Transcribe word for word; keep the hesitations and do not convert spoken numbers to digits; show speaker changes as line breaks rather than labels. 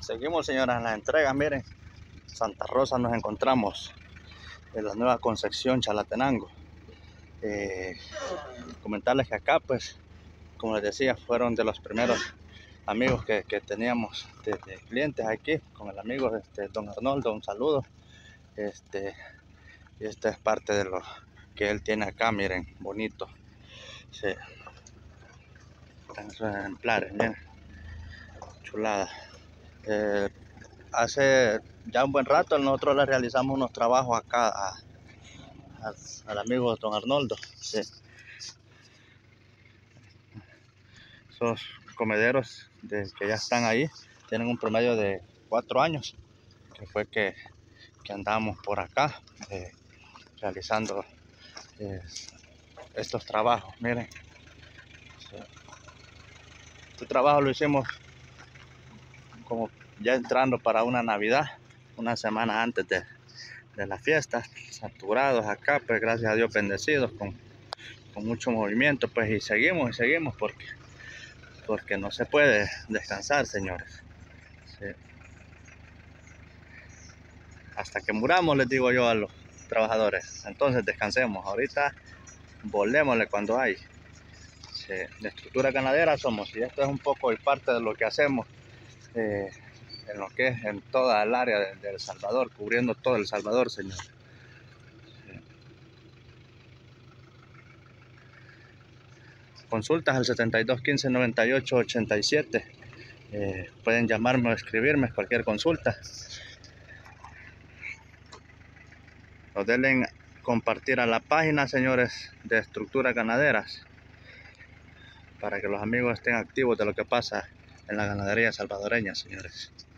Seguimos, señoras, en las entregas. Miren, Santa Rosa nos encontramos en la nueva Concepción, Chalatenango. Eh, comentarles que acá, pues, como les decía, fueron de los primeros amigos que, que teníamos de, de clientes aquí, con el amigo este, don Arnoldo. Un saludo. Este, y esta es parte de lo que él tiene acá, miren, bonito. Sí. Están esos ejemplares, miren, chulada. Eh, hace ya un buen rato nosotros le realizamos unos trabajos acá a, a, al amigo don Arnoldo. Sí. Esos comederos de, que ya están ahí tienen un promedio de cuatro años, que fue que, que andamos por acá eh, realizando eh, estos trabajos. Miren, sí. Este trabajo lo hicimos como ya entrando para una Navidad, una semana antes de, de las fiestas, saturados acá, pues gracias a Dios bendecidos con, con mucho movimiento, pues, y seguimos y seguimos porque, porque no se puede descansar, señores. Sí. Hasta que muramos, les digo yo a los trabajadores, entonces descansemos, ahorita volémosle cuando hay. Sí. De estructura ganadera somos, y esto es un poco y parte de lo que hacemos eh, en lo que es en toda el área de, de El Salvador, cubriendo todo El Salvador, señor. Sí. Consultas al setenta y dos quince noventa y ocho ochenta y siete. Eh, pueden llamarme o escribirme cualquier consulta. O denle compartir a la página, señores, de Estructuras Ganaderas, para que los amigos estén activos de lo que pasa en la ganadería salvadoreña, señores.